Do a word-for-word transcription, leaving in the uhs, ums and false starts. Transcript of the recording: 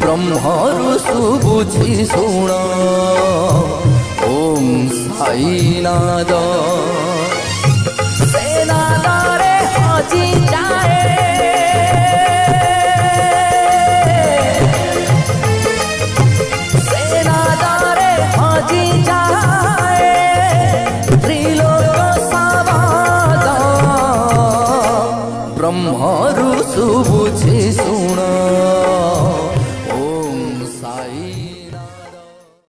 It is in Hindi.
ब्रह्मरु सुबुझि शुण ओम साईनाथ से नादरे हजि जाए से नादरे हजि जाए त्रिलोक सावध ब्रह्मरु सुबुझि शुण